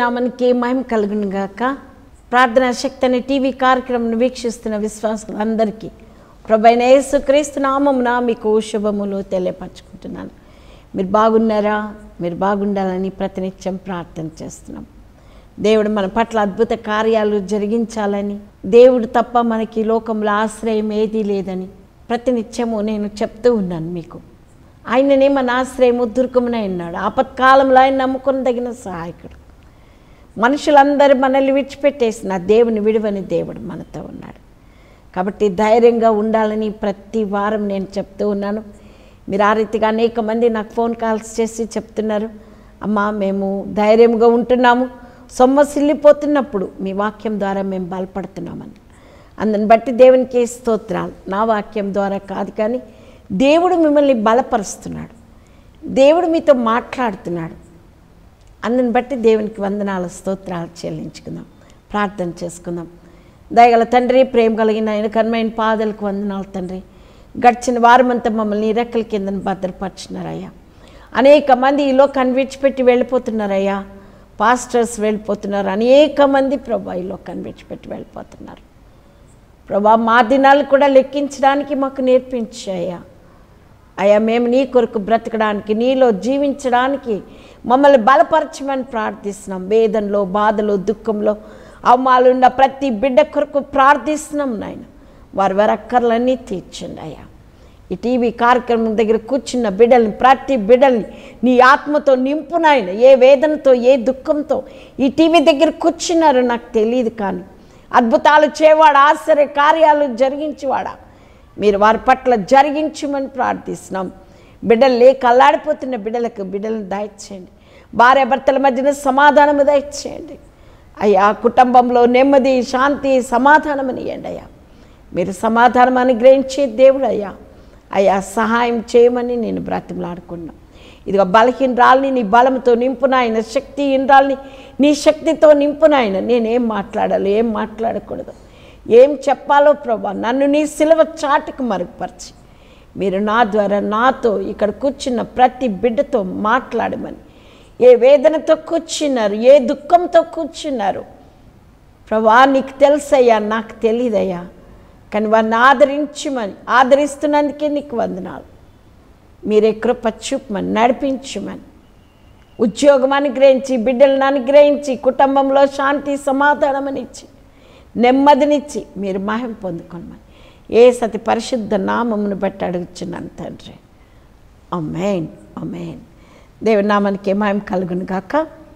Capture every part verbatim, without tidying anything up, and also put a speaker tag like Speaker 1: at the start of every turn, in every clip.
Speaker 1: నామానికి మహిమ కలుగును గాక. ప్రార్థనా శక్తి అనే టీవీ కార్యక్రమం వీక్షిస్తున్న విశ్వాసులందరికీ ప్రభువైన యేసుక్రీస్తు నామమున మీకు శుభములు తెలియపరచుకుంటున్నాను. మీరు బాగున్నారా? మీరు బాగుండాలని ప్రతినిత్యం ప్రార్థన చేస్తున్నాం. దేవుడు మన పట్ల అద్భుత కార్యాలు జరిగించాలని, దేవుడు తప్ప మనకి లోకంలో ఆశ్రయం ఏదీ లేదని ప్రతినిత్యము నేను చెప్తూ ఉన్నాను మీకు. ఆయననే మన ఆశ్రయము దుర్గమునై ఉన్నాడు. ఆపత్కాలంలో ఆయన నమ్ముకొనదగిన సహాయకుడు. మనుషులందరూ మనల్ని విడిచిపెట్టేసిన దేవుని విడువని దేవుడు మనతో ఉన్నాడు. కాబట్టి ధైర్యంగా ఉండాలని ప్రతి వారం నేను చెప్తూ ఉన్నాను. మీరు ఆ రీతిగా అనేక మంది నాకు ఫోన్ కాల్స్ చేసి చెప్తున్నారు, అమ్మా మేము ధైర్యంగా ఉంటున్నాము, సొమ్మసిల్లిపోతున్నప్పుడు మీ వాక్యం ద్వారా మేము బలపడుతున్నామని. అందుని బట్టి దేవునికి స్తోత్రాలు. నా వాక్యం ద్వారా కాదు, కానీ దేవుడు మిమ్మల్ని బలపరుస్తున్నాడు, దేవుడు మీతో మాట్లాడుతున్నాడు. అందుని బట్టి దేవునికి వందనాల స్తోత్రాలు చెల్లించుకుందాం, ప్రార్థన చేసుకుందాం. దయగల తండ్రి, ప్రేమ కలిగిన ఆయన కన్మైన పాదలకు వందనాలు తండ్రి. గడిచిన వారమంతా మమ్మల్ని నీ రెక్కల కిందని భద్రపరిచినారయ్యా. అనేక మంది ఈ లోకాన్ని విడిచిపెట్టి వెళ్ళిపోతున్నారయ్యా. పాస్టర్స్ వెళ్ళిపోతున్నారు, అనేక మంది ప్రభా ఈ లోకాన్ని విడిచిపెట్టి వెళ్ళిపోతున్నారు. ప్రభా మా దినాలు కూడా లెక్కించడానికి మాకు నేర్పించాయ్యా. అయ్యా మేము నీ కొరకు బ్రతకడానికి, నీలో జీవించడానికి మమ్మల్ని బలపరచమని ప్రార్థిస్తున్నాం. వేదనలో, బాధలో, దుఃఖంలో, అవమానాలున్న ప్రతి బిడ్డ కొరకు ప్రార్థిస్తున్నాం నాయన. వారి వారి అక్కర్లన్నీ తీర్చండి అయ్యా. ఈ టీవీ కార్యక్రమం దగ్గర కూర్చున్న బిడ్డల్ని, ప్రతి బిడ్డల్ని నీ ఆత్మతో నింపు నాయన. ఏ వేదనతో, ఏ దుఃఖంతో ఈ టీవీ దగ్గర కూర్చున్నారో నాకు తెలియదు, కానీ అద్భుతాలు చేయవాడా, ఆశ్చర్య కార్యాలు జరిగించేవాడా, మీరు వారి పట్ల జరిగించమని ప్రార్థిస్తున్నాం. బిడ్డలు లేక అల్లాడిపోతున్న బిడ్డలకు బిడ్డలను దయచేయండి. భార్య భర్తల మధ్యన సమాధానము దయచేయండి అయ్యా. కుటుంబంలో నెమ్మది, శాంతి, సమాధానం ఇవ్వండి అయ్యా. మీరు సమాధానం అనుగ్రహించే దేవుడు అయ్యా. అయ్యా సహాయం చేయమని నేను బ్రతిమలాడుకున్నాను. ఇదిగో బలహీనరాల్ని నీ బలంతో నింపునాయన, శక్తిహీనరాల్ని నీ శక్తితో నింపునాయన. నేనేం మాట్లాడాలో, ఏం మాట్లాడకూడదు, ఏం చెప్పాలో ప్రభా నన్ను నీ సిలువ చాటుకు మరుగుపరిచి మీరు నా ద్వారా నాతో ఇక్కడ కూర్చున్న ప్రతి బిడ్డతో మాట్లాడమని. ఏ వేదనతో కూర్చున్నారు, ఏ దుఃఖంతో కూర్చున్నారు ప్రభా నీకు తెలుసయ్యా, నాకు తెలియదయ్యా. కానీ వారిని ఆదరించమని, ఆదరిస్తున్నందుకే నీకు వందనాలు. మీరే కృప చూపమని, నడిపించమని, ఉద్యోగం అనుగ్రహించి, బిడ్డలను అనుగ్రహించి, కుటుంబంలో శాంతి సమాధానం ఇచ్చి, నెమ్మదినిచ్చి మీరు మహిమ పొందుకోమని ఏ సతి పరిశుద్ధ నామమును బట్టి అడుగుచున్నాను తండ్రి. ఆమేన్, ఆమేన్. దేవుని నామానికి మహిమ కలుగును గాక.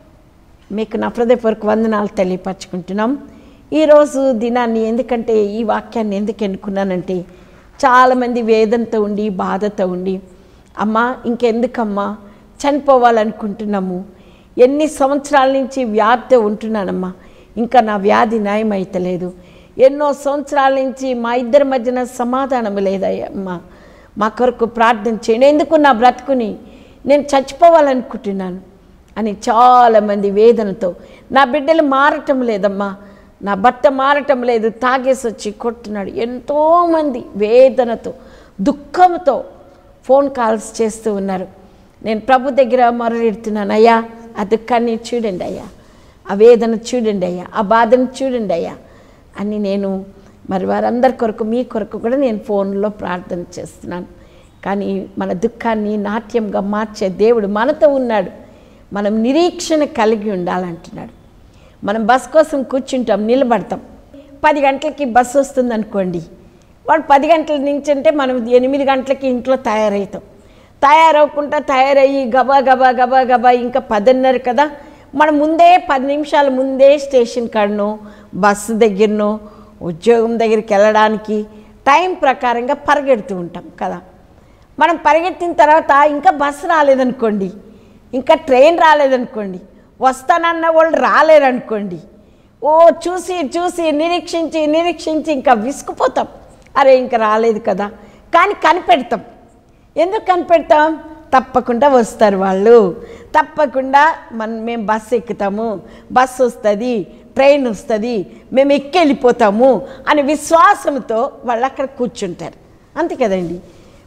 Speaker 1: మీకు నా హృదయపూర్వక వందనాలు తెలియపరచుకుంటున్నాం ఈరోజు దినాన్ని. ఎందుకంటే ఈ వాక్యాన్ని ఎందుకు ఎన్నుకున్నానంటే, చాలామంది వేదనతో ఉండి, బాధతో ఉండి, అమ్మా ఇంకెందుకమ్మా చనిపోవాలనుకుంటున్నాము, ఎన్ని సంవత్సరాల నుంచి వ్యాధితో ఉంటున్నానమ్మా, ఇంకా నా వ్యాధి నయం అయితలేదు, ఎన్నో సంవత్సరాల నుంచి మా ఇద్దరి మధ్యన సమాధానం లేదమ్మా, మా కొరకు ప్రార్థన చేయండి, ఎందుకు నా బ్రతుకుని నేను చచ్చిపోవాలనుకుంటున్నాను అని చాలామంది వేదనతో, నా బిడ్డలు మారటం లేదమ్మా, నా భర్త మారటం లేదు, తాగేసి వచ్చి కొట్టున్నాడు, ఎంతోమంది వేదనతో, దుఃఖంతో ఫోన్ కాల్స్ చేస్తూ ఉన్నారు. నేను ప్రభు దగ్గర మొరలెడుతున్నాను, అయ్యా ఆ దుఃఖాన్ని చూడండి అయ్యా, ఆ వేదన చూడండి అయ్యా, ఆ బాధను చూడండి అయ్యా అని నేను మరి వారందరి కొరకు, మీ కొరకు కూడా నేను ఫోన్లో ప్రార్థన చేస్తున్నాను. కానీ మన దుఃఖాన్ని నాట్యంగా మార్చే దేవుడు మనతో ఉన్నాడు. మనం నిరీక్షణ కలిగి ఉండాలంటున్నాడు. మనం బస్ కోసం కూర్చుంటాం, నిలబడతాం. పది గంటలకి బస్సు వస్తుంది అనుకోండి, వాడు పది గంటల నుంచి అంటే మనం ఎనిమిది గంటలకి ఇంట్లో తయారవుతాం. తయారవకుండా తయారయ్యి గబా గబా గబా గబా ఇంకా పదిన్నర కదా, మనం ముందే పది నిమిషాల ముందే స్టేషన్ కాడనో, బస్సు దగ్గరనో, ఉద్యోగం దగ్గరికి వెళ్ళడానికి టైం ప్రకారంగా పరిగెడుతూ ఉంటాం కదా. మనం పరిగెత్తిన తర్వాత ఇంకా బస్సు రాలేదనుకోండి, ఇంకా ట్రైన్ రాలేదనుకోండి, వస్తానన్న వాళ్ళు రాలేరనుకోండి, ఓ చూసి చూసి నిరీక్షించి నిరీక్షించి ఇంకా విసుకుపోతాం. అరే ఇంకా రాలేదు కదా, కానీ కనిపెడతాం. ఎందుకు కనిపెడతాం? తప్పకుండా వస్తారు వాళ్ళు, తప్పకుండా మనం మేము బస్సు ఎక్కుతాము, బస్సు వస్తుంది, ట్రైన్ వస్తుంది, మేము ఎక్కి వెళ్ళిపోతాము అని విశ్వాసంతో వాళ్ళు అక్కడ కూర్చుంటారు. అంతే కదండి.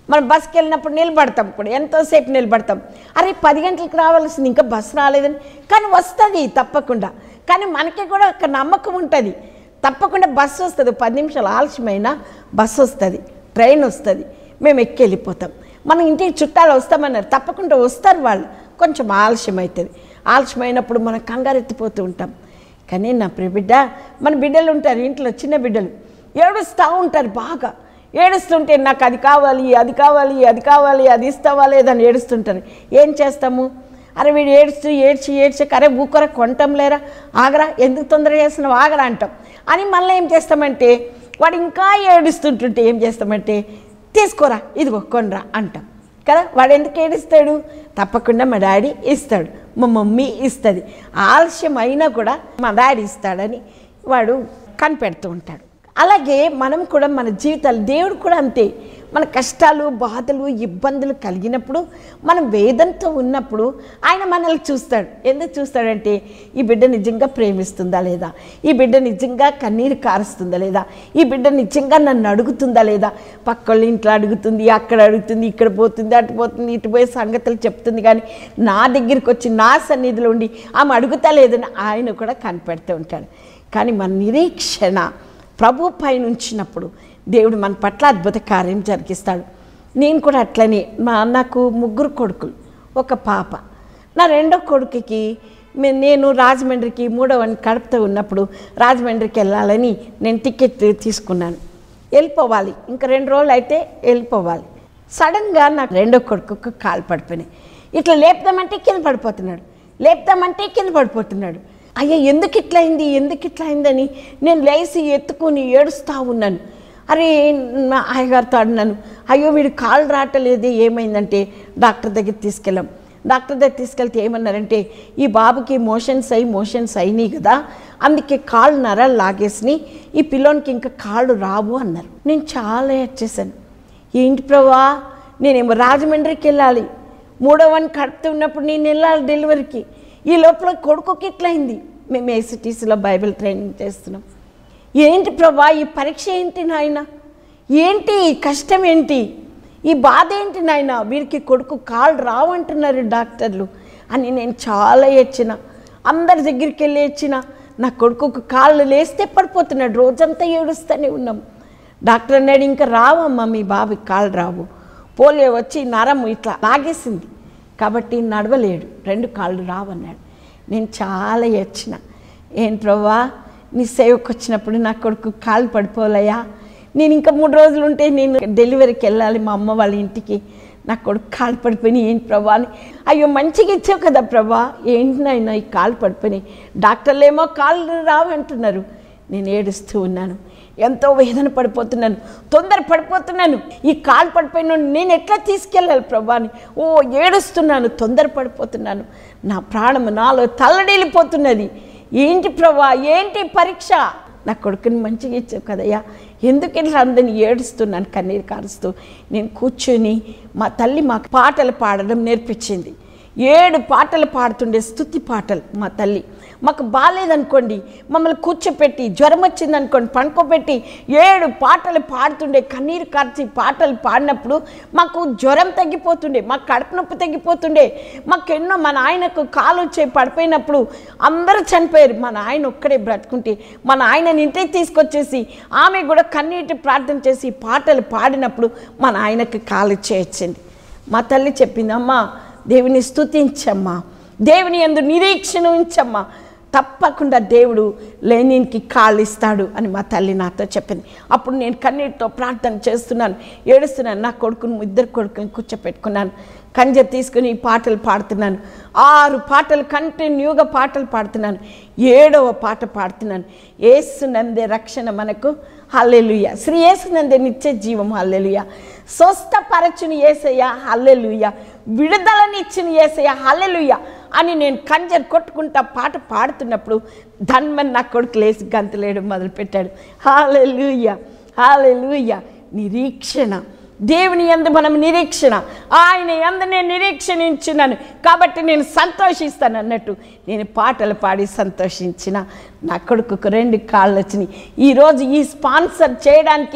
Speaker 1: మనం బస్కి వెళ్ళినప్పుడు నిలబడతాం కూడా, ఎంతోసేపు నిలబడతాం. అరే పది గంటలకు రావాల్సింది, ఇంకా బస్సు రాలేదని. కానీ వస్తుంది తప్పకుండా. కానీ మనకి కూడా ఒక నమ్మకం ఉంటుంది, తప్పకుండా బస్సు వస్తుంది. పది నిమిషాలు ఆలస్యమైనా బస్సు వస్తుంది, ట్రైన్ వస్తుంది, మేము ఎక్కి వెళ్ళిపోతాం. మనం ఇంటికి చుట్టాలు వస్తామన్నారు, తప్పకుండా వస్తారు వాళ్ళు. కొంచెం ఆలస్యం అవుతుంది. ఆలస్యమైనప్పుడు మనం కంగారు ఎత్తిపోతూ ఉంటాం. కానీ నా ప్రియ బిడ్డ, మన బిడ్డలు ఉంటారు ఇంట్లో, చిన్న బిడ్డలు ఏడుస్తూ ఉంటారు. బాగా ఏడుస్తుంటే నాకు అది కావాలి, అది కావాలి, అది కావాలి, అది ఇస్తావా లేదని ఏడుస్తుంటారు. ఏం చేస్తాము? అరే వీడు ఏడుస్తూ ఏడ్చి ఏడ్చి అరే ఊకర కొంటాం లేరా, ఆగరా, ఎందుకు తొందర చేస్తున్నావు, ఆగరా అంటాం. అని మళ్ళీ ఏం చేస్తామంటే వాడు ఇంకా ఏడుస్తుంటుంటే ఏం చేస్తామంటే తీసుకోరా, ఇదిగో కొనరా అంటాం కదా. వాడు ఎందుకు ఏడుస్తాడు? తప్పకుండా మా డాడీ ఇస్తాడు, మా మమ్మీ ఇస్తుంది. ఆలస్యం అయినా కూడా మా డాడీ ఇస్తాడని వాడు కనిపెడుతూ ఉంటాడు. అలాగే మనం కూడా మన జీవితాలు, దేవుడు కూడా అంతే. మన కష్టాలు, బాధలు, ఇబ్బందులు కలిగినప్పుడు, మనం వేదనతో ఉన్నప్పుడు ఆయన మనల్ని చూస్తాడు. ఎందుకు చూస్తాడంటే ఈ బిడ్డ నిజంగా ప్రేమిస్తుందా లేదా, ఈ బిడ్డ నిజంగా కన్నీరు కారుస్తుందా లేదా, ఈ బిడ్డ నిజంగా నన్ను అడుగుతుందా లేదా. పక్కళ్ళ ఇంట్లో అడుగుతుంది, అక్కడ అడుగుతుంది, ఇక్కడ పోతుంది, అటు పోతుంది, ఇటు పోయే సంగతులు చెప్తుంది. కానీ నా దగ్గరికి వచ్చి నా సన్నిధిలో ఉండి ఆమె అడుగుతా లేదని ఆయన కూడా కనిపెడుతూ ఉంటాడు. కానీ మన నిరీక్షణ ప్రభు పైన ఉంచినప్పుడు దేవుడు మన పట్ల అద్భుత కార్యం జరిగిస్తాడు. నేను కూడా అట్లనే, మా నాకు ముగ్గురు కొడుకులు, ఒక పాప. నా రెండో కొడుకుకి నేను రాజమండ్రికి మూడవ కడుపుతో ఉన్నప్పుడు రాజమండ్రికి వెళ్ళాలని నేను టికెట్ తీసుకున్నాను. వెళ్ళిపోవాలి, ఇంకా రెండు రోజులు అయితే వెళ్ళిపోవాలి. సడన్గా నాకు రెండో కొడుకు కాలు పడిపోయినాయి. ఇట్లా లేపుదామంటే కింద పడిపోతున్నాడు, లేపుదామంటే కింద పడిపోతున్నాడు. అయ్యా ఎందుకు ఇట్లా అయింది, ఎందుకు ఇట్లా అయిందని నేను లేచి ఎత్తుకొని ఏడుస్తూ ఉన్నాను. అరే నా అయ్యగారితో అన్నాను, అయ్యో వీడు కాళ్ళు రావట్లేదు, ఏమైందంటే డాక్టర్ దగ్గర తీసుకెళ్ళాం. డాక్టర్ దగ్గర తీసుకెళ్తే ఏమన్నారంటే ఈ బాబుకి మోషన్స్ అయ్యి మోషన్స్ అయినాయి కదా, అందుకే కాళ్ళు నరాలు లాగేసినాయి, ఈ పిల్లోనికి ఇంకా కాళ్ళు రావు అన్నారు. నేను చాలా ఏడ్చేశాను. ఏంటి ప్రభా, నేనేమో రాజమండ్రికి వెళ్ళాలి, మూడవని కడుపుతూ ఉన్నప్పుడు నేను వెళ్ళాలి డెలివరీకి, ఈ లోపల కొడుకుకి ఇట్లయింది. మేము ఏసీటీసీలో బైబిల్ ట్రైనింగ్ చేస్తున్నాం. ఏంటి ప్రభా ఈ పరీక్ష ఏంటి నాయన, ఏంటి ఈ కష్టం ఏంటి, ఈ బాధ ఏంటి నాయన, వీరికి కొడుకు కాళ్ళు రావంటున్నారు డాక్టర్లు అని నేను చాలా ఏడ్చిన. అందరి దగ్గరికి వెళ్ళి ఏడ్చిన. నా కొడుకుకు కాళ్ళు లేస్తే పడిపోతున్నాడు, రోజంతా ఏడుస్తూనే ఉన్నాం. డాక్టర్ అన్నాడు ఇంకా రావమ్మా మీ బాబుకి కాళ్ళు రావు, పోలియో వచ్చి నరం ఇట్లా లాగేసింది కాబట్టి నడవలేడు, రెండు కాళ్ళు రావన్నాడు. నేను చాలా ఏడ్చిన. ఏం ప్రభా నీ సేవకు వచ్చినప్పుడు నా కొడుకు కాళ్ళు పడిపోలయ్యా, నేను ఇంకా మూడు రోజులు ఉంటే నేను డెలివరీకి వెళ్ళాలి మా అమ్మ వాళ్ళ ఇంటికి, నా కొడుకు కాళ్ళు పడిపోయినాయి ఏంటి ప్రభా అని. అయ్యో మంచిగా ఇచ్చావు కదా ప్రభా, ఏంటి నాయన ఈ కాళ్ళు పడిపోయినాయి, డాక్టర్లు ఏమో కాళ్ళు రావంటున్నారు. నేను ఏడుస్తూ ఉన్నాను, ఎంతో వేదన పడిపోతున్నాను, తొందర పడిపోతున్నాను. ఈ కాలు పడిపోయిన నేను ఎట్లా తీసుకెళ్ళాలి ప్రభా అని ఓ ఏడుస్తున్నాను, తొందర పడిపోతున్నాను. నా ప్రాణము నాలో తల్లడిల్లిపోతున్నది. ఏంటి ప్రభా, ఏంటి పరీక్ష, నా కొడుకుని మంచిగా ఇచ్చావు కదయ్యా, ఎందుకు ఇట్లా అందరిని ఏడుస్తున్నాను కన్నీరు కారుస్తూ. నేను కూర్చొని మా తల్లి మాకు పాటలు పాడడం నేర్పించింది. ఏడు పాటలు పాడుతుండే, స్తుతి పాటలు. మా తల్లి మాకు బాగాలేదనుకోండి మమ్మల్ని కూర్చోపెట్టి, జ్వరం వచ్చిందనుకోండి పండుకోబెట్టి ఏడు పాటలు పాడుతుండే, కన్నీరు కార్చి పాటలు పాడినప్పుడు మాకు జ్వరం తగ్గిపోతుండే, మాకు కడుపు నొప్పి తగ్గిపోతుండే. మాకు ఎన్నో మా నాయనకు కాలు వచ్చే పడిపోయినప్పుడు అందరూ చనిపోయారు, మా నాయన ఒక్కడే బ్రతుకుంటే మా నాయనని ఇంటికి తీసుకొచ్చేసి ఆమె కూడా కన్నీటి ప్రార్థన చేసి పాటలు పాడినప్పుడు మా నాయనకు కాలు వచ్చేసింది. మా తల్లి చెప్పింది, అమ్మా దేవుని స్తుతించమ్మా, దేవుని యందు నిరీక్షణ ఉంచమ్మా, తప్పకుండా దేవుడు లేనికి కాళ్ళు ఇస్తాడు అని మా తల్లి నాతో చెప్పింది. అప్పుడు నేను కన్నీటితో ప్రార్థన చేస్తున్నాను, ఏడుస్తున్నాను. నా కొడుకును ఇద్దరు కొడుకుని కూర్చోపెట్టుకున్నాను, కంజ తీసుకుని పాటలు పాడుతున్నాను. ఆరు పాటలు కంటిన్యూగా పాటలు పాడుతున్నాను. ఏడవ పాట పాడుతున్నాను, యేసునందే రక్షణ మనకు, హల్లెలూయా, శ్రీ యేసునందే నిత్య జీవం, హల్లెలూయా, స్వస్థపరచుని యేసయ్య, హల్లెలూయా, విడుదలనిచ్చిన యేసయ్య, హల్లెలూయా అని నేను కంజర్ కొట్టుకుంటా పాట పాడుతున్నప్పుడు ధన్మన్ నా కొడుకు లేసి గంతులేయడం మొదలుపెట్టాడు. హల్లెలూయా, హల్లెలూయా. నిరీక్షణ, దేవుని యందు మనం నిరీక్షణ, ఆయన యందు నేను నిరీక్షణ ఇచ్చినాను కాబట్టి నేను సంతోషిస్తాను అన్నట్టు నేను పాటలు పాడి సంతోషించిన. నా కొడుకుకు రెండు కాళ్ళు వచ్చినాయి. ఈరోజు ఈ స్పాన్సర్ చేయడానికి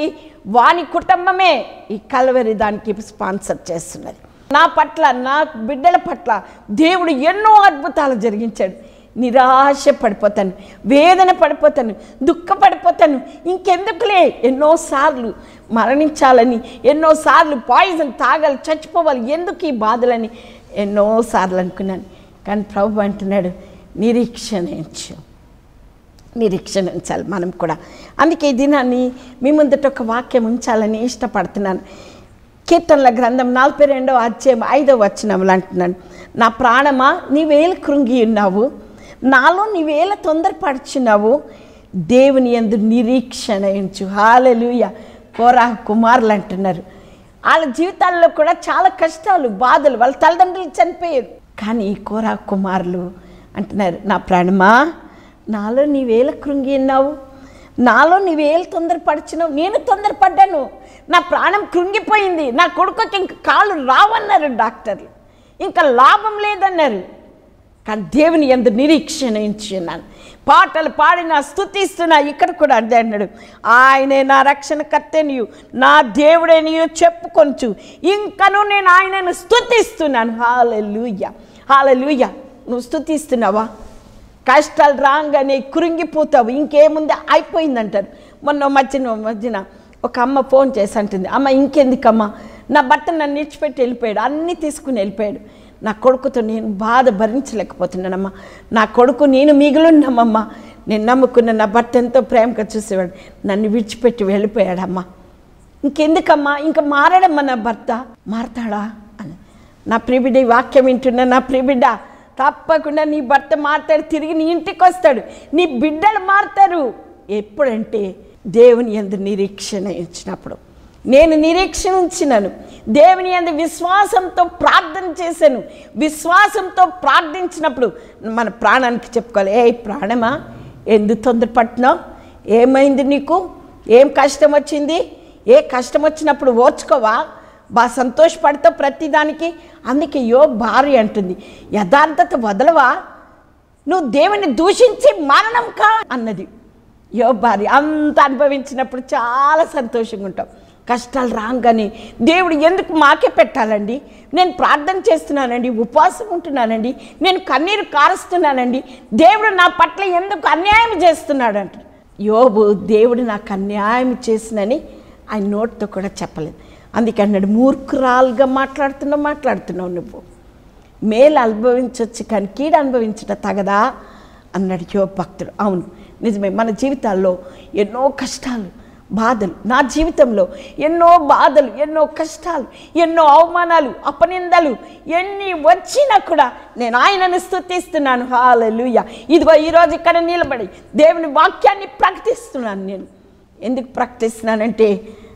Speaker 1: వాని కుటుంబమే ఈ కల్వరి దానికి స్పాన్సర్ చేస్తున్నది. నా పట్ల, నా బిడ్డల పట్ల దేవుడు ఎన్నో అద్భుతాలు జరిగించాడు. నిరాశ పడిపోతాను, వేదన పడిపోతాను, దుఃఖపడిపోతాను. ఇంకెందుకులే, ఎన్నోసార్లు మరణించాలని, ఎన్నోసార్లు పాయిజన్ తాగాలి, చచ్చిపోవాలి, ఎందుకు ఈ బాధలని ఎన్నోసార్లు అనుకున్నాను. కానీ ప్రభు అంటున్నాడు, నిరీక్షణ ఉంచు, నిరీక్షణ ఉంచాలి మనం కూడా. అందుకే ఈ దినాన్ని మీ ముందట ఒక వాక్యం ఉంచాలని ఇష్టపడుతున్నాను. కీర్తనల గ్రంథం నలభై రెండవ అధ్యాయం ఐదవ వచనములు అంటున్నాను, నా ప్రాణమా నీవేళ కృంగి ఉన్నావు, నాలో నీవేళ తొందరపడుచున్నావు, దేవుని యందు నిరీక్షణ ఉంచు. హల్లెలూయా. కోరా కుమారులు అంటున్నారు, వాళ్ళ జీవితాల్లో కూడా చాలా కష్టాలు, బాధలు, వాళ్ళ తల్లిదండ్రులు చనిపోయారు. కానీ ఈ కోరా కుమారులు అంటున్నారు, నా ప్రాణమా నాలో నీవేళ కృంగి ఉన్నావు, నాలో నీవేళ తొందరపడుచున్నావు. నేను తొందరపడ్డాను, నా ప్రాణం కృంగిపోయింది, నా కొడుకుకి ఇంక కాళ్ళు రావన్నారు డాక్టర్లు, ఇంకా లాభం లేదన్నారు. కానీ దేవుని యందు నిరీక్షణ ఉంచున్నాను, పాటలు పాడినా స్తుతిస్తున్నా. ఇక్కడ కూడా అదే అన్నాడు, ఆయనే నా రక్షణకర్తనియు నా దేవుడనియు చెప్పుకొంచు, ఇంకను నేను ఆయనను స్తుతిస్తున్నాను. హల్లెలూయా, హల్లెలూయా. నువ్వు స్తుతిస్తున్నావా? కష్టాలు రాగానే కృంగిపోతావు, ఇంకేముంది అయిపోయిందంటారు. మొన్న మధ్యన మధ్యన ఒక అమ్మ ఫోన్ చేసి అంటుంది, అమ్మ ఇంకెందుకమ్మా, నా భర్త నన్ను విడిచిపెట్టి వెళ్ళిపోయాడు, అన్నీ తీసుకుని వెళ్ళిపోయాడు, నా కొడుకుతో నేను బాధ భరించలేకపోతున్నానమ్మా, నా కొడుకు నేను మిగిలిన్నామమ్మా, నేను నమ్ముకున్న నా భర్త ఎంతో ప్రేమగా చూసేవాడు, నన్ను విడిచిపెట్టి వెళ్ళిపోయాడమ్మా, ఇంకెందుకమ్మా, ఇంకా మారాడమ్మా నా భర్త, మారతాడా అని. నా ప్రియబిడ్డ ఈ వాక్యం వింటున్నా, నా ప్రియబిడ్డ తప్పకుండా నీ భర్త మారుతాడు, తిరిగి నీ ఇంటికి వస్తాడు, నీ బిడ్డలు మారుతారు. ఎప్పుడంటే దేవుని యందు నిరీక్షణ ఇచ్చినప్పుడు. నేను నిరీక్షణ ఉంచినాను, దేవుని యందు విశ్వాసంతో ప్రార్థన చేశాను. విశ్వాసంతో ప్రార్థించినప్పుడు మన ప్రాణానికి చెప్పుకోవాలి, ఏ ప్రాణమా ఎందుకు తొందరపడుతున్నావు, ఏమైంది నీకు, ఏం కష్టం వచ్చింది, ఏ కష్టం వచ్చినప్పుడు ఓర్చుకోవా, బాగా సంతోషపడతావు ప్రతిదానికి. అందుకే యో భార్య అంటుంది, యథార్థత వదలవా, నువ్వు దేవుని దూషించి మరణం కా అన్నది. యో భార్య అంత అనుభవించినప్పుడు చాలా సంతోషంగా ఉంటాం. కష్టాలు రాగానే దేవుడు ఎందుకు మాకే పెట్టాలండి, నేను ప్రార్థన చేస్తున్నానండి, ఉపవాసం ఉంటున్నానండి, నేను కన్నీరు కారుస్తున్నానండి, దేవుడు నా పట్ల ఎందుకు అన్యాయం చేస్తున్నాడు అంట. యోబు దేవుడు నాకు అన్యాయం చేసినని ఆయన నోటితో కూడా చెప్పలేదు. అందుకే అన్నాడు, మూర్ఖురాలుగా మాట్లాడుతున్నావు మాట్లాడుతున్నావు నువ్వు, మేలు అనుభవించవచ్చు కానీ కీడు అనుభవించట తగదా అన్నాడు యోబు భక్తుడు. అవును, నిజమే. మన జీవితాల్లో ఎన్నో కష్టాలు, బాధలు, నా జీవితంలో ఎన్నో బాధలు, ఎన్నో కష్టాలు, ఎన్నో అవమానాలు, అపనిందలు ఎన్ని వచ్చినా కూడా నేను ఆయనను స్తుతిస్తున్నాను. హల్లెలూయా. ఇదిగో ఈరోజు ఇక్కడ నిలబడి దేవుని వాక్యాన్ని ప్రకటిస్తున్నాను. నేను ఎందుకు ప్రకటిస్తున్నానంటే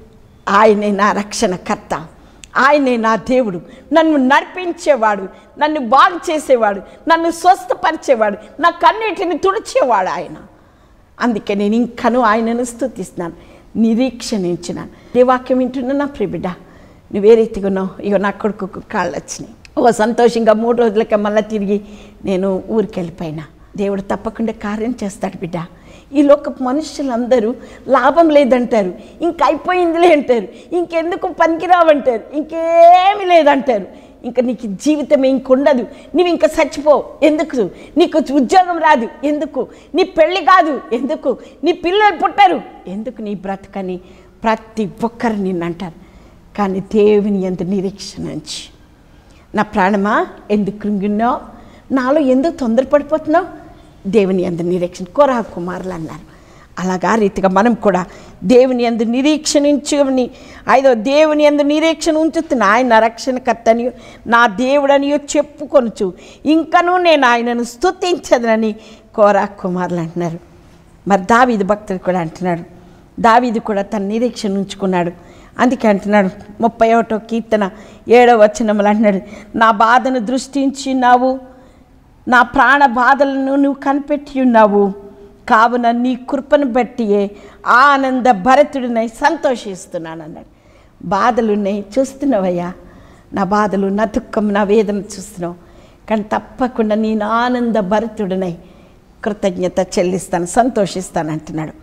Speaker 1: ఆయనే నా రక్షణకర్త, ఆయనే నా దేవుడు, నన్ను నడిపించేవాడు, నన్ను బాగు చేసేవాడు, నన్ను స్వస్థపరిచేవాడు, నా కన్నీటిని తుడిచేవాడు ఆయన. అందుకే నేను ఇంకను ఆయనను స్తుతిస్తున్నాను, నిరీక్షణించినాను. ఏ వాక్యం వింటున్నా నా ప్రియబిడ్డ, నువ్వే రీతిగా ఉన్నావు. ఇక నా కొడుకు కాళ్ళు వచ్చినాయి, ఓ సంతోషంగా మూడు రోజులకే మళ్ళీ తిరిగి నేను ఊరికి వెళ్ళిపోయినా. దేవుడు తప్పకుండా కార్యం చేస్తాడు బిడ్డ. ఈ లోక మనుషులందరూ లాభం లేదంటారు, ఇంక అయిపోయిందిలే అంటారు, ఇంకెందుకు పనికిరావంటారు, ఇంకేమీ లేదంటారు, ఇంకా నీకు జీవితం ఇంకొండదు, నువ్వు ఇంకా చచ్చిపో ఎందుకు, నీకు ఉద్యోగం రాదు ఎందుకు, నీ పెళ్ళి కాదు ఎందుకు, నీ పిల్లలు పుట్టరు ఎందుకు, నీ బ్రతకని ప్రతి ఒక్కరు నిన్నంటారు. కానీ దేవుని యందు నిరీక్షణ ఉంచి, నా ప్రాణమా ఎందుకు కృంగిన్నావు, నాలో ఎందుకు తొందరపడిపోతున్నావు, దేవుని యందు నిరీక్షణ. కోరా కుమారులు అన్నారు. అలాగా రీతిగా మనం కూడా దేవుని యందు నిరీక్షణించుని, ఐదో దేవుని యందు నిరీక్షణ ఉంచుతున్న ఆయన రక్షణకర్తనియు నా దేవుడనియో చెప్పుకొనుచు ఇంకనూ నేను ఆయనను స్తుతించదనని కోరా కుమారులు అంటున్నారు. మరి దావీదు భక్తుడు కూడా అంటున్నాడు, దావీదు కూడా తన నిరీక్షణ ఉంచుకున్నాడు. అందుకే అంటున్నాడు ముప్పై ఒకటో కీర్తన ఏడవ వచనములు అంటున్నాడు, నా బాధను దృష్టించినావు, నా ప్రాణ బాధలను నువ్వు కనిపెట్టి ఉన్నావు, కావున నీ కృపను బట్టియే ఆనంద భరితుడినై సంతోషిస్తున్నాను అన్నాడు. బాధలున్నాయి చూస్తున్నావయ్యా, నా బాధలు, నా దుఃఖం, నా వేదన చూస్తున్నావు, కానీ తప్పకుండా నేను ఆనంద భరితుడినై కృతజ్ఞత చెల్లిస్తాను, సంతోషిస్తాను అంటున్నాడు.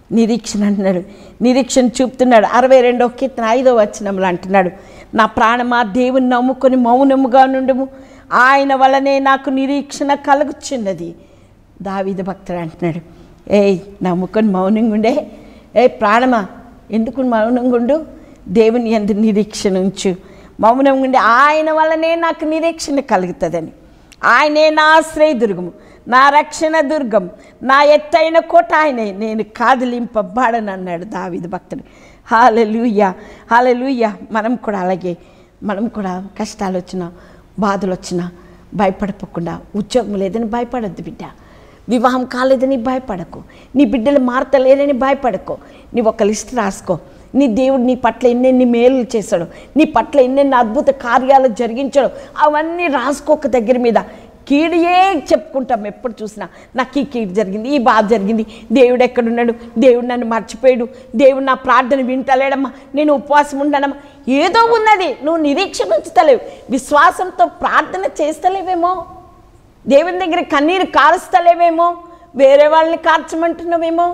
Speaker 1: నిరీక్షణ అంటున్నాడు, నిరీక్షణ చూపుతున్నాడు. అరవై రెండో కీర్తన ఐదో వచనంలో అంటున్నాడు, నా ప్రాణమా దేవుని నమ్ముకొని మౌనముగా నుండుము, ఆయన వలనే నాకు నిరీక్షణ కలుగుచున్నది. దావీదు భక్తుడు అంటున్నాడు, ఏయ్ నమ్ముకొని మౌనంగా ఉండే, ఏ ప్రాణమా ఎందుకు మౌనంగా ఉండు, దేవుని యందు నిరీక్షణ ఉంచు, మౌనంగా ఉండి ఆయన వల్లనే నాకు నిరీక్షణ కలుగుతుందని. ఆయనే నా ఆశ్రయ దుర్గము, నా రక్షణ దుర్గం, నా ఎత్తైన కోట ఆయనే, నేను కాదిలింపబడను అన్నాడు దావీదు భక్తుడు. హల్లెలూయా, హల్లెలూయా. మనం కూడా అలాగే, మనం కూడా కష్టాలు వచ్చినా బాధలు వచ్చినా భయపడకుండా, ఉద్యోగం లేదని భయపడద్దు బిడ్డ, వివాహం కాలేదని భయపడకు, నీ బిడ్డలు మారతలేరని భయపడకు. నీ ఒక లిస్ట్ రాసుకో, నీ దేవుడు నీ పట్ల ఎన్నెన్ని మేలు చేశాడు, నీ పట్ల ఎన్నెన్ని అద్భుత కార్యాలు జరిగించాడు, అవన్నీ రాసుకోక దగ్గర మీద. కీడియే చెప్పుకుంటాం ఎప్పుడు చూసినా, నాకు ఈ కీడు జరిగింది, ఈ బాధ జరిగింది, దేవుడు ఎక్కడున్నాడు, దేవుడు నన్ను మర్చిపోయాడు, దేవుడు నా ప్రార్థన వింటలేడమ్మా, నేను ఉపవాసం ఉండనమ్మా. ఏదో ఉన్నది, నువ్వు నిరీక్షణ ఉంచుతలేవు, విశ్వాసంతో ప్రార్థన చేస్తలేవేమో, దేవుని దగ్గర కన్నీరు కారుస్తలేవేమో, వేరే వాళ్ళని కార్చమంటున్నావేమో.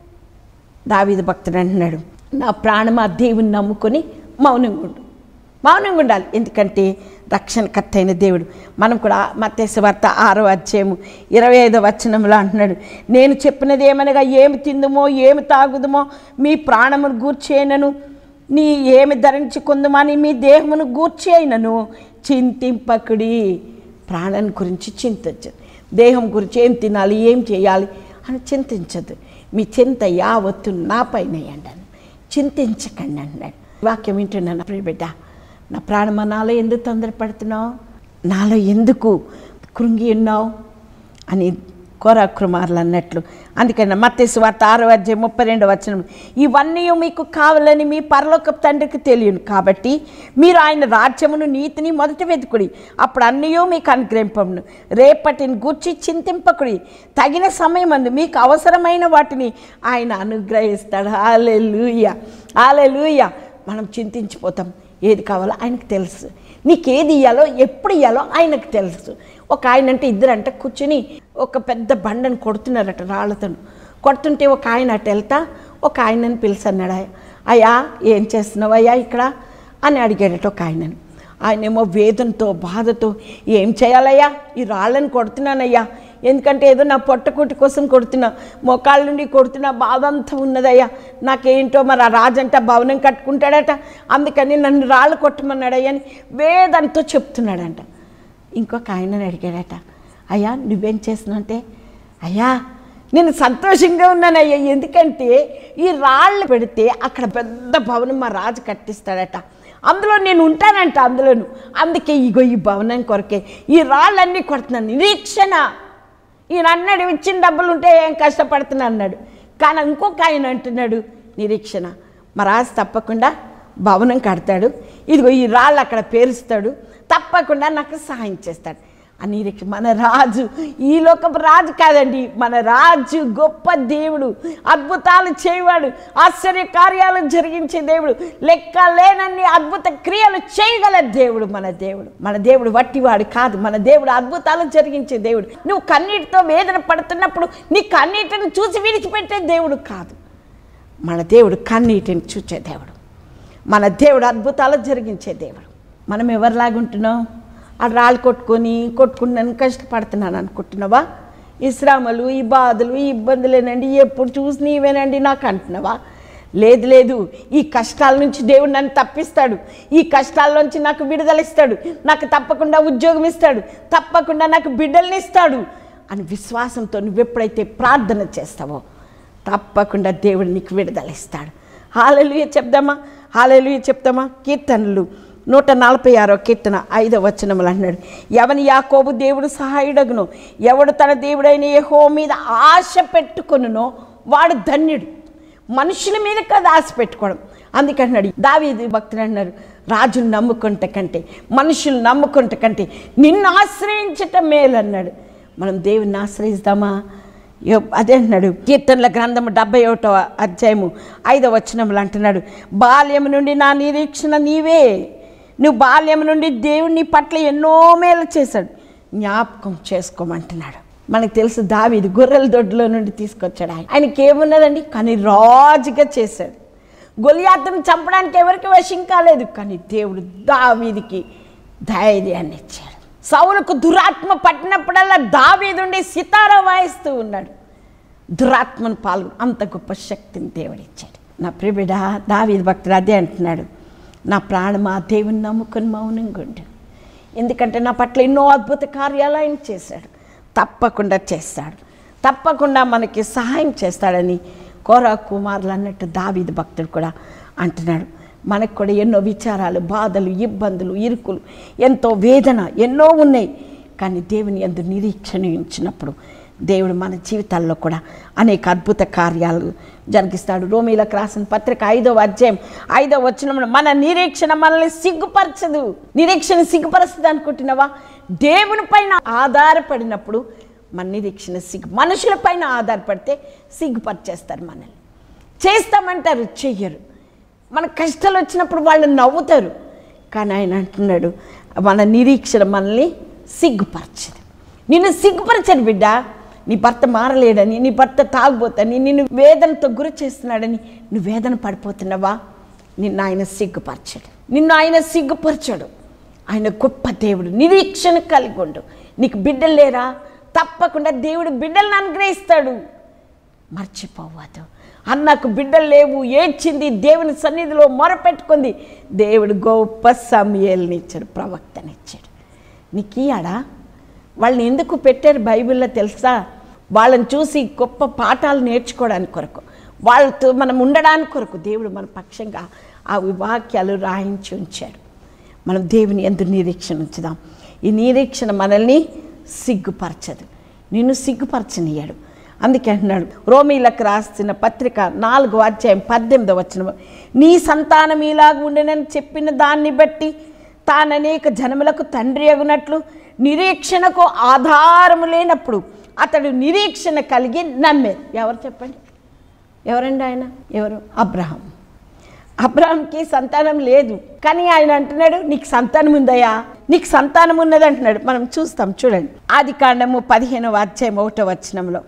Speaker 1: దావీదు భక్తుడు అంటున్నాడు, నా ప్రాణమా దేవుని నమ్ముకొని మౌనంగా ఉండు, మౌనంగా ఉండాలి. ఎందుకంటే రక్షణకర్త అయిన దేవుడు. మనం కూడా మత్తయి సువార్త ఆరో అధ్యాయము ఇరవై ఐదో వచనంలో అంటున్నాడు, నేను చెప్పినది ఏమనగా ఏమి తిందుమో ఏమి తాగుదుమో మీ ప్రాణమును గూర్చేయనను, నీ ఏమి ధరించుకుందుమని మీ దేహమును గూర్చేయనను చింతింపకుడి. ప్రాణం గురించి చింతించదు, దేహం గురించి ఏం తినాలి ఏం చేయాలి అని చింతించదు. మీ చింత యావత్తు నా పైన అంటాను, చింతించకండి అన్నాడు. వాక్యం వింటున్నాను ప్రియ బిడ్డ, నా ప్రాణమా నాలో ఎందుకు తొందరపడుతున్నావు, నాలో ఎందుకు కృంగి ఉన్నావు అని కోరా కుమారులు అన్నట్లు. అందుకని మత్తయి సువార్త ఆరో అధ్యాయం ముప్పై రెండో వచనం, ఇవన్నీ మీకు కావాలని మీ పరలోకపు తండ్రికి తెలియను, కాబట్టి మీరు ఆయన రాజ్యమును నీతిని మొదట వెతుకుడి, అప్పుడు అన్నీ మీకు అనుగ్రహింపబడును. రేపటిని గూర్చి చింతింపకుడి, తగిన సమయం అందు మీకు అవసరమైన వాటిని ఆయన అనుగ్రహిస్తాడు. హల్లెలూయా, హల్లెలూయా. మనం చింతించిపోతాం, ఏది కావాలో ఆయనకు తెలుసు, నీకేది ఇయ్యాలో ఎప్పుడు ఇయ్యాలో ఆయనకు తెలుసు. ఒక ఆయన అంటే ఇద్దరంట కూర్చుని ఒక పెద్ద బండను కొడుతున్నారట, రాళ్ళతో కొడుతుంటే ఒక ఆయన అటు వెళ్తా ఒక ఆయనని పిలిచన్నాడు, అయ్యా ఏం చేస్తున్నావు అయ్యా ఇక్కడ అని అడిగాడట ఒక ఆయనను. ఆయనేమో వేదనతో బాధతో, ఏం చేయాలయ్యా, ఈ రాళ్ళని కొడుతున్నానయ్యా, ఎందుకంటే ఏదో నా పొట్టకూటి కోసం కొడుతున్నా, మోకాళ్ళ నుండి కొడుతున్నా, బాధ అంతా ఉన్నదయ్యా, నాకేంటో మరి ఆ రాజంట భవనం కట్టుకుంటాడట, అందుకని నన్ను రాళ్ళు కొట్టమన్నాడయ్యా అని వేదంతో చెప్తున్నాడంట. ఇంకొక ఆయనని అడిగాడట, అయ్యా నువ్వేం చేస్తున్నావు అంటే, అయ్యా నేను సంతోషంగా ఉన్నానయ్యా, ఎందుకంటే ఈ రాళ్ళు పెడితే అక్కడ పెద్ద భవనం మా రాజు కట్టిస్తాడట, అందులో నేను ఉంటానంట అందులోను, అందుకే ఇగో ఈ భవనం కొరకే ఈ రాళ్ళన్నీ కొడుతున్నాను. నిరీక్షణ, ఈయన అన్నాడు ఇచ్చిన డబ్బులు ఉంటే ఏం కష్టపడుతున్నా అన్నాడు, కానీ ఇంకొక ఆయన అంటున్నాడు నిరీక్షణ, మా రాజు తప్పకుండా భవనం కడతాడు, ఇదిగో ఈ రాళ్ళు అక్కడ పేరుస్తాడు, తప్పకుండా నాకు సహాయం చేస్తాడు అని నిరీక్షణ. మన రాజు ఈ లోకపు రాజు కాదండి, మన రాజు గొప్ప దేవుడు, అద్భుతాలు చేయవాడు, ఆశ్చర్య కార్యాలు జరిగించే దేవుడు, లెక్క లేనన్ని అద్భుత క్రియలు చేయగల దేవుడు మన దేవుడు. మన దేవుడు వట్టివాడు కాదు, మన దేవుడు అద్భుతాలు జరిగించే దేవుడు. నువ్వు కన్నీటితో వేదన పడుతున్నప్పుడు నీ కన్నీటిని చూసి విడిచిపెట్టే దేవుడు కాదు, మన దేవుడు కన్నీటిని చూచే దేవుడు, మన దేవుడు అద్భుతాలు జరిగించే దేవుడు. మనం ఎవరిలాగుంటున్నాం, ఆ రాళ్ళు కొట్టుకొని కొట్టుకున్నాను కష్టపడుతున్నాను అనుకుంటున్నావా, ఈ శ్రమలు ఈ బాధలు ఈ ఇబ్బందులేనండి ఎప్పుడు చూసి నీవేనండి నాకు అంటున్నావా? లేదు లేదు, ఈ కష్టాల నుంచి దేవుడు నన్ను తప్పిస్తాడు, ఈ కష్టాల నుంచి నాకు విడుదల ఇస్తాడు, నాకు తప్పకుండా ఉద్యోగం ఇస్తాడు, తప్పకుండా నాకు బిడ్డల్ని ఇస్తాడు అని విశ్వాసంతో నువ్వు ఎప్పుడైతే ప్రార్థన చేస్తావో తప్పకుండా దేవుడు నీకు విడుదల ఇస్తాడు. హల్లెలూయా చెప్దామా, హల్లెలూయా చెప్తామా. కీర్తనలు నూట నలభై ఆరో కీర్తన ఐదో వచనములు అంటున్నాడు, ఎవని యాకోబు దేవుడు సహాయుడగునో, ఎవడు తన దేవుడైన యెహోవా మీద ఆశ పెట్టుకొనునో వాడు ధన్యుడు. మనుషుల మీద కదా ఆశ పెట్టుకోవడం, అందుకంటున్నాడు దావీదు భక్తుడు అన్నారు, రాజును నమ్ముకుంట కంటే మనుషులు నమ్ముకుంట కంటే నిన్ను ఆశ్రయించటం మేలు అన్నాడు. మనం దేవుని ఆశ్రయిస్తామా? అదే అంటున్నాడు కీర్తనల గ్రంథము డెబ్బై ఒకటో అధ్యాయము ఐదో వచనములు అంటున్నాడు, బాల్యము నుండి నా నిరీక్షణ నీవే, నువ్వు బాల్యం నుండి దేవుని పట్ల ఎన్నో మేలు చేశాడు, జ్ఞాపకం చేసుకోమంటున్నాడు. మనకు తెలుసు దావీదు గొర్రెల దొడ్లో నుండి తీసుకొచ్చాడు. ఆయన ఆయనకి ఏమున్నదండి, కానీ రాజుగా చేశాడు. గొలియాతును చంపడానికి ఎవరికి వశం కాలేదు, కానీ దేవుడు దావీదుకి ధైర్యాన్ని ఇచ్చాడు. సౌలుకు దురాత్మ పట్టినప్పుడల్లా దావీదుండి సితారా వాయిస్తూ ఉన్నాడు. దురాత్మను పాల్గొని అంత గొప్ప శక్తిని దేవుడు ఇచ్చాడు. నా ప్రియబిడ్డ దావీదు భక్తుడు అదే అంటున్నాడు, నా ప్రాణమా దేవుని నమ్ముకొని మౌనంగా ఉండు, ఎందుకంటే నా పట్ల ఎన్నో అద్భుత కార్యాలు ఆయన చేశాడు, తప్పకుండా చేస్తాడు, తప్పకుండా మనకి సహాయం చేస్తాడని కోరా కుమారులు అన్నట్టు దావీదు భక్తుడు కూడా అంటున్నాడు. మనకు కూడా ఎన్నో విచారాలు, బాధలు, ఇబ్బందులు, ఇరుకులు, ఎంతో వేదన ఎన్నో ఉన్నాయి. కానీ దేవుని యందు నిరీక్షణ ఉంచినప్పుడు దేవుడు మన జీవితాల్లో కూడా అనేక అద్భుత కార్యాలు జరిగిస్తాడు. రోమీలకు రాసిన పత్రిక ఐదవ అధ్యాయం ఐదవ వచనంలో మన నిరీక్షణ మనల్ని సిగ్గుపరచదు. నిరీక్షణ సిగ్గుపరుస్తుంది అనుకుంటున్నావా? దేవుని పైన ఆధారపడినప్పుడు మన నిరీక్షణ సిగ్గు. మనుషుల పైన ఆధారపడితే సిగ్గుపరిచేస్తారు, మనల్ని చేస్తామంటారు, చెయ్యరు. మన కష్టాలు వచ్చినప్పుడు వాళ్ళు నవ్వుతారు. కానీ ఆయన అంటున్నాడు మన నిరీక్షణ మనల్ని సిగ్గుపరచదు. నిన్ను సిగ్గుపరచడు బిడ్డ. నీ భర్త మారలేడని, నీ భర్త తాగుబోతని, నిన్ను వేదనతో గురి చేస్తున్నాడని నువ్వు వేదన పడిపోతున్నావా? నిన్ను ఆయన సిగ్గుపరచడు, నిన్ను ఆయన సిగ్గుపరచడు. ఆయన గొప్ప దేవుడు. నిరీక్షణ కలిగి ఉండు. నీకు బిడ్డలు లేరా? తప్పకుండా దేవుడు బిడ్డలను అనుగ్రహిస్తాడు. మర్చిపోవద్దు. అన్నకు బిడ్డలు లేవు, ఏడ్చింది, దేవుని సన్నిధిలో మొరపెట్టుకుంది. దేవుడు గొప్ప సమూయేలుని ఇచ్చాడు, ప్రవక్తనిచ్చాడు. నీకు ఇయ్యాడా? వాళ్ళని ఎందుకు పెట్టారు బైబిల్లో తెలుసా? వాళ్ళని చూసి గొప్ప పాఠాలు నేర్చుకోవడానికి కొరకు, వాళ్ళతో మనం ఉండడానికి కొరకు దేవుడు మన పక్షంగా ఆ వాక్యాలు రాయించి ఉంచాడు. మనం దేవుని యందు నిరీక్షణ ఉంచుదాం. ఈ నిరీక్షణ మనల్ని సిగ్గుపరచదు, నిన్ను సిగ్గుపరచనియాడు. అందుకే అంటున్నాడు రోమీలకు రాసిన పత్రిక నాలుగో అధ్యాయం పద్దెనిమిదో వచనం, నీ సంతానం ఇలాగ ఉండనని చెప్పిన దాన్ని బట్టి తాను అనేక జనములకు తండ్రి అగునట్లు నిరీక్షణకు ఆధారము లేనప్పుడు అతడు నిరీక్షణ కలిగి నమ్మేది. ఎవరు చెప్పండి? ఎవరండి ఆయన? ఎవరు? అబ్రహాం. అబ్రహాంకి సంతానం లేదు, కానీ ఆయన అంటున్నాడు నీకు సంతానం ఉందయ్యా, నీకు సంతానం ఉన్నది అంటున్నాడు. మనం చూస్తాం, చూడండి. ఆది కాండము పదిహేనవ అధ్యాయం ఒకటో వచనంలో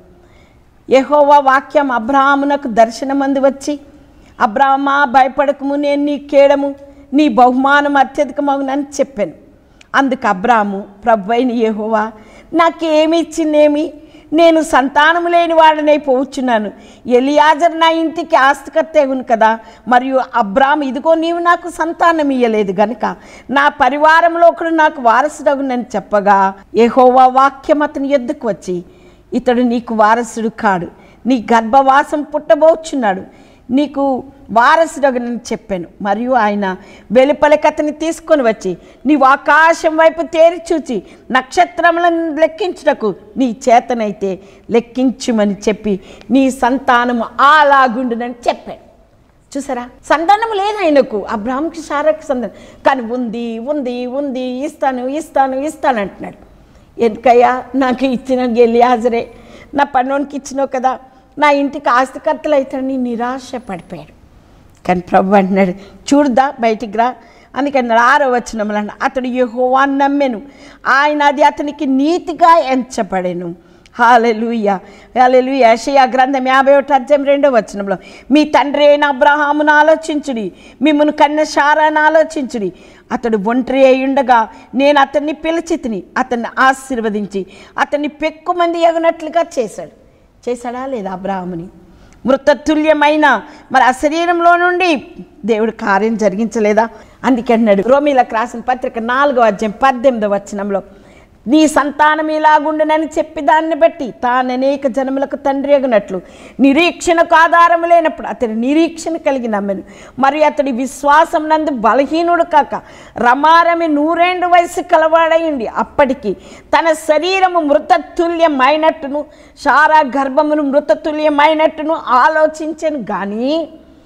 Speaker 1: యెహోవా వాక్యం అబ్రహామునకు దర్శనమందు వచ్చి, అబ్రహామా భయపడకము, నేను నీ కేడము, నీ బహుమానం అత్యధికమగునని చెప్పాను. అందుకు అబ్రాము, ప్రభువైన యెహోవా నాకేమి ఇచ్చిందేమి, నేను సంతానము లేని వాడనై పోవచ్చున్నాను. ఎలియాజరు నా ఇంటికి ఆస్తికర్త అగును కదా. మరియు అబ్రాము, ఇదిగో నీవు నాకు సంతానం ఇయ్యలేదు గనుక నా పరివారంలో ఒకడు నాకు వారసుడగునని చెప్పగా, యెహోవా వాక్యం అతని యొద్దకు వచ్చి, ఇతడు నీకు వారసుడు కాడు, నీ గర్భవాసం పుట్టబోచున్నాడు, నీకు వారసుడగునని చెప్పాను. మరియు ఆయన వెలుపలికి అతన్ని తీసుకొని వచ్చి, నీవు ఆకాశం వైపు తేరి చూచి నక్షత్రములను లెక్కించుటకు నీ చేతనైతే లెక్కించుమని చెప్పి నీ సంతానము అలాగుండునని చెప్పాడు. చూసారా? సంతానం లేదు ఆయనకు, అబ్రాహాంకి సారాకి సంతానం, కానీ ఉంది ఉంది ఉంది ఇస్తాను ఇస్తాను ఇస్తాను అంటున్నాడు. ఎందుకయ్యా? నాకు ఇచ్చిన ఎలియాజరే, నా పన్నోనికి ఇచ్చినావు కదా, నా ఇంటికి ఆస్తికర్తలు అవుతాడని నిరాశ పడిపోయాడు. కానీ ప్రభు అంటున్నాడు, చూడదా బయటికి రా. అందుకని ఆరో వచనంలో అతడు యెహోవాను నమ్మెను, ఆయన అది అతనికి నీతిగా ఎంచబడెను. హల్లెలూయా, హల్లెలూయా. యెషయా గ్రంథం యాభై ఒకటి అధ్యాయం రెండో వచనంలో, మీ తండ్రి అయిన అబ్రహామును ఆలోచించుడి, మిమ్మల్ని కన్న శారాను ఆలోచించుడి. అతడు ఒంటరి అయి ఉండగా నేను అతన్ని పిలిచి తిని అతన్ని ఆశీర్వదించి అతన్ని పెక్కుమంది ఎగనట్లుగా చేశాడు. చేశాడా లేదా అబ్రహాముని? మృతతుల్యమైన మరి ఆ శరీరంలో నుండి దేవుడు కార్యం జరిగించలేదా? అందుకే అన్నాడు రోమీలకు రాసిన పత్రిక నాలుగో అధ్యాయం పద్దెనిమిదో వచనంలో, నీ సంతానం ఇలాగుండునని చెప్పి దాన్ని బట్టి తాను అనేక జనములకు తండ్రి అగునట్లు నిరీక్షణకు ఆధారము లేనప్పుడు అతడు నిరీక్షణ కలిగి నమ్మెను. మరియు అతడి విశ్వాసం నందు బలహీనుడు కాక రమారమి నూరేండు వయసు కలవాడయుండి అప్పటికి తన శరీరము మృతతుల్యమైనట్టును శారా గర్భమును మృతతుల్యమైనట్టును ఆలోచించను. కానీ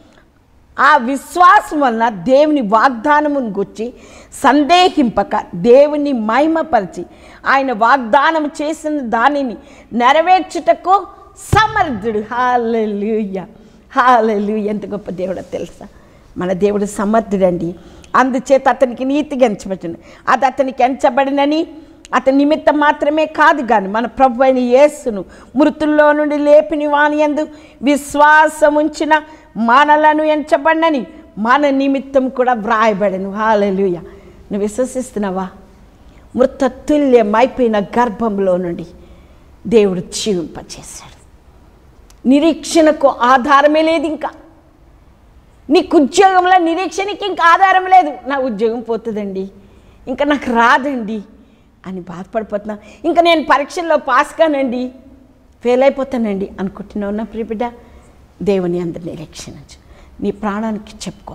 Speaker 1: ఆ విశ్వాసం వలన దేవుని వాగ్దానమును గుర్చి సందేహింపక దేవుని మహిమపరిచి ఆయన వాగ్దానం చేసిన దానిని నెరవేర్చుటకు సమర్థుడు. హల్లెలూయా, హల్లెలూయా. ఎంత గొప్ప దేవుడో తెలుసా? మన దేవుడు సమర్థుడండి. అందుచేత అతనికి నీతిగా ఎంచబడును. అది అతనికి ఎంచబడినని అతని నిమిత్తం మాత్రమే కాదు కానీ మన ప్రభు అయిన యేసును మృతుల్లో నుండి లేపిన వాని యందు విశ్వాసం ఉంచిన మనలను ఎంచబడినని మన నిమిత్తం కూడా వ్రాయబడను. హల్లెలూయా. నువ్వు విశ్వసిస్తున్నావా? మృతతుల్యమైపోయిన గర్భంలో నుండి దేవుడు జీవింపచేశాడు. నిరీక్షణకు ఆధారమే లేదు. ఇంకా నీకు ఉద్యోగంలో నిరీక్షణకి ఇంకా ఆధారం లేదు. నా ఉద్యోగం పోతుందండి, ఇంకా నాకు రాదండి అని బాధపడిపోతున్నా. ఇంకా నేను పరీక్షల్లో పాస్ కానండి, ఫెయిల్ అయిపోతానండి అనుకుంటున్నావు నా ప్రియబిడ్డ. దేవుని అందరి నిరీక్షణించు. నీ ప్రాణానికి చెప్పుకో,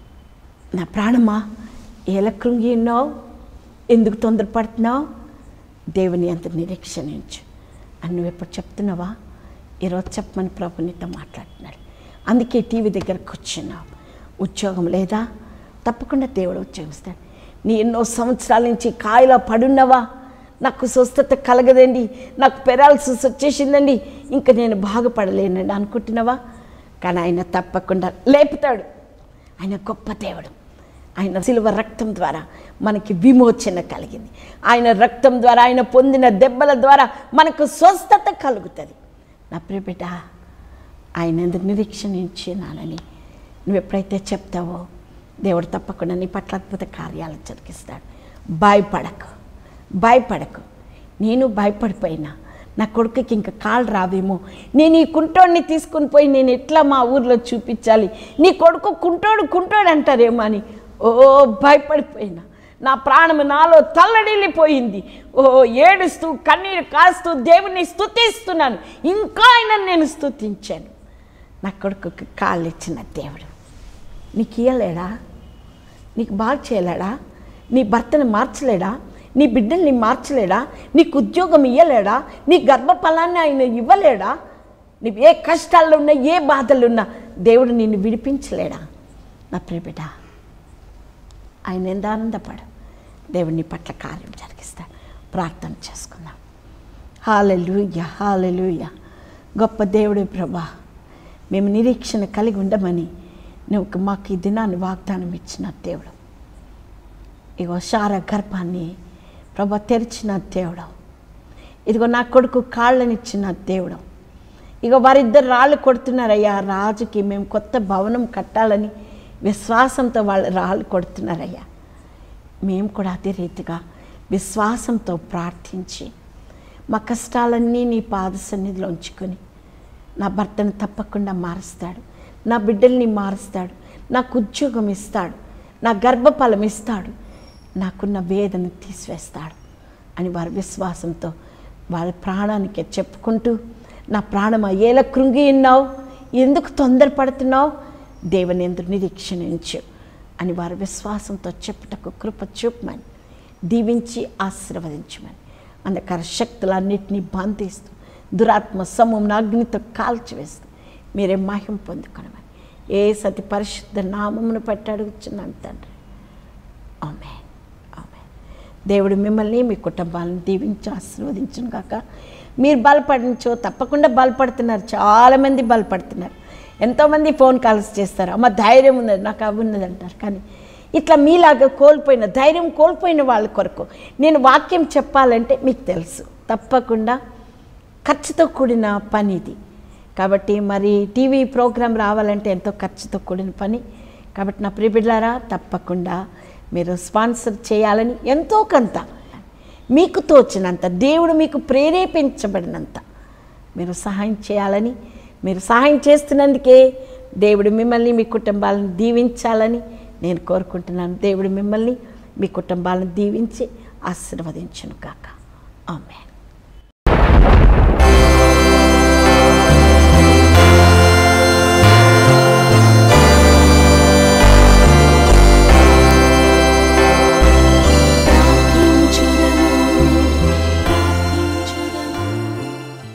Speaker 1: నా ప్రాణమా ఎలా కృంగి ఉన్నావు, ఎందుకు తొందరపడుతున్నావు, దేవుని అందరి నిరీక్షణించు అని నువ్వు ఎప్పుడు చెప్తున్నావా? ఈరోజు చెప్పమని ప్రభు నీతో మాట్లాడుతున్నాడు. అందుకే టీవీ దగ్గర కూర్చున్నావు. ఉద్యోగం లేదా? తప్పకుండా దేవుడు ఉద్యోగం ఇస్తాడు. నీ ఎన్నో సంవత్సరాల నుంచి కాయలో పడున్నావా? నాకు స్వస్థత కలగదండి, నాకు పెరాలసిస్ వచ్చేసిందండి, ఇంకా నేను బాగుపడలేనండి అనుకుంటున్నావా? కానీ ఆయన తప్పకుండా లేపుతాడు. ఆయన గొప్ప దేవుడు. ఆయన సిలువ రక్తం ద్వారా మనకి విమోచన కలిగింది. ఆయన రక్తం ద్వారా, ఆయన పొందిన దెబ్బల ద్వారా మనకు స్వస్థత కలుగుతుంది. నా ప్రియ బిడ్డ, ఆయన ఎందుకు నిరీక్షణించినానని నువ్వు ఎప్పుడైతే చెప్తావో దేవుడు తప్పకుండా నీ పట్ల అద్భుత కార్యాలు జరిగిస్తాడు. భయపడకు, భయపడకు. నేను భయపడిపోయినా నా కొడుకుకి ఇంకా కాళ్ళు రావేమో, నేను ఈ కుంటోడిని తీసుకుని పోయి నేను ఎట్లా మా ఊర్లో చూపించాలి, నీ కొడుకు కుంటోడు కుంటోడు అంటారేమో అని ఓ భయపడిపోయినా నా ప్రాణము నాలో తల్లడిల్లిపోయింది. ఓ ఏడుస్తూ కన్నీరు కాస్తూ దేవుని స్తుతిస్తున్నాను. ఇంకా ఆయన నేను స్తుతించాను. నా కొడుకుకి కాళ్ళు ఇచ్చిన దేవుడు నీకు ఇయ్యలేడా? నీకు బాగా చేయలేడా? నీ భర్తను మార్చలేడా? నీ బిడ్డల్ని మార్చలేడా? నీకు ఉద్యోగం ఇవ్వలేడా? నీ గర్భఫలాన్ని ఆయన ఇవ్వలేడా? నీవు ఏ కష్టాల్లో ఉన్నా, ఏ బాధలు ఉన్నా దేవుడు నిన్ను విడిపించలేడా? నా ప్రియ బిడ్డ, ఆయన ఎంత ఆనందపడు. దేవుని పట్ల కార్యం జరిగిస్తాడు. ప్రార్థన చేసుకుందాం. హల్లెలూయా, హల్లెలూయా. గొప్ప దేవుడే ప్రభా, మేము నిరీక్షణ కలిగి ఉండమని నువ్వు మాకు ఈ దినాన్ని వాగ్దానం ఇచ్చిన దేవుడు. ఇగో శార గర్భాన్ని ప్రభా తెరిచిన దేవుడు. ఇదిగో నా కొడుకు కాళ్ళనిచ్చిన దేవుడు. ఇగో వారిద్దరు రాళ్ళు కొడుతున్నారయ్యా. రాజుకి మేము కొత్త భవనం కట్టాలని విశ్వాసంతో వాళ్ళు రాళ్ళు కొడుతున్నారయ్యా. మేము కూడా అదే రీతిగా విశ్వాసంతో ప్రార్థించి మా కష్టాలన్నీ నీ పాద సన్నిధిలో ఉంచుకొని నా భర్తను తప్పకుండా మారుస్తాడు, నా బిడ్డల్ని మారుస్తాడు, నాకు ఉద్యోగం ఇస్తాడు, నా గర్భఫలం ఇస్తాడు, నాకున్న వేదన తీసివేస్తాడు అని వారి విశ్వాసంతో వాళ్ళ ప్రాణానికి చెప్పుకుంటూ, నా ప్రాణమా ఏలా కృంగి ఉన్నావు, ఎందుకు తొందరపడుతున్నావు, దేవుని ఎందుకు నిరీక్షణించు అని వారి విశ్వాసంతో చెప్పుటకు కృప చూపమని దీవించి ఆశీర్వదించమని అంధకార శక్తులన్నింటినీ బంధిస్తూ దురాత్మ సమూహం అగ్నితో కాల్చివేస్తూ మీరే మహిమ పొందుకొనమని ఏ సతి పరిశుద్ధ నామమును పట్టి అడుగుచున్నాను తండ్రి. ఆమేన్, ఆమేన్. దేవుడు మిమ్మల్ని మీ కుటుంబాలను దీవించి ఆశీర్వదించును గాక. మీరు బలపడించో తప్పకుండా బలపడుతున్నారు, చాలామంది బలపడుతున్నారు. ఎంతోమంది ఫోన్ కాల్స్ చేస్తారు, అమ్మ ధైర్యం ఉన్నది, నాకు అవి ఉన్నది అంటారు. కానీ ఇట్లా మీలాగా కోల్పోయిన ధైర్యం కోల్పోయిన వాళ్ళ కొరకు నేను వాక్యం చెప్పాలంటే మీకు తెలుసు తప్పకుండా ఖర్చుతో కూడిన పని ఇది. కాబట్టి మరి టీవీ ప్రోగ్రాం రావాలంటే ఎంతో ఖర్చుతో కూడిన పని. కాబట్టి నా ప్రియబిడ్డలారా తప్పకుండా మీరు స్పాన్సర్ చేయాలని ఎంతో కొంత మీకు తోచినంత, దేవుడు మీకు ప్రేరేపించబడినంత మీరు సహాయం చేయాలని, మీరు సహాయం చేస్తున్నందుకే దేవుడు మిమ్మల్ని మీ కుటుంబాలను దీవించాలని నేను కోరుకుంటున్నాను. దేవుడు మిమ్మల్ని మీ కుటుంబాలను దీవించి ఆశీర్వదించును గాక. ఆమేన్.